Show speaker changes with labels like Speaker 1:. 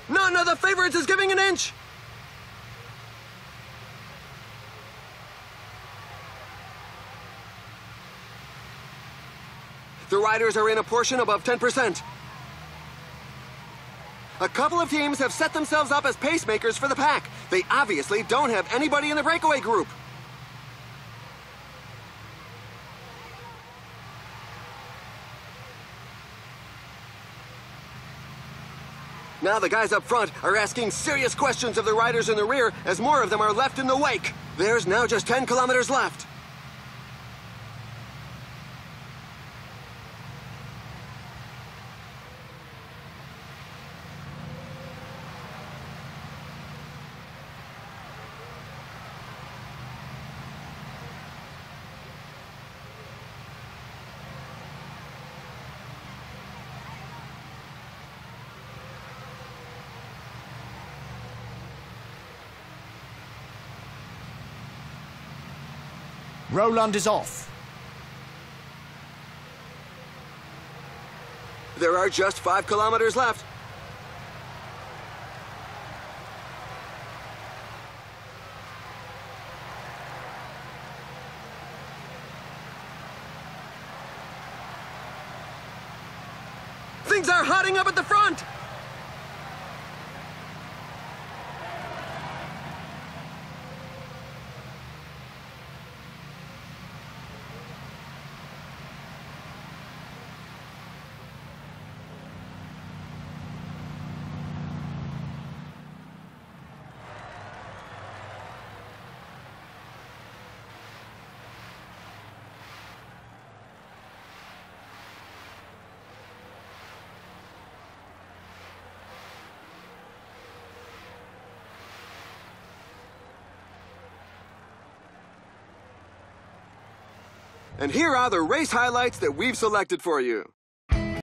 Speaker 1: None of the favorites is giving an inch. The riders are in a portion above 10%. A couple of teams have set themselves up as pacemakers for the pack. They obviously don't have anybody in the breakaway group. Now the guys up front are asking serious questions of the riders in the rear as more of them are left in the wake. There's now just 10 kilometers left.
Speaker 2: Roland is off.
Speaker 1: There are just 5 kilometers left. Things are hotting up at the front. And here are the race highlights that we've selected for you.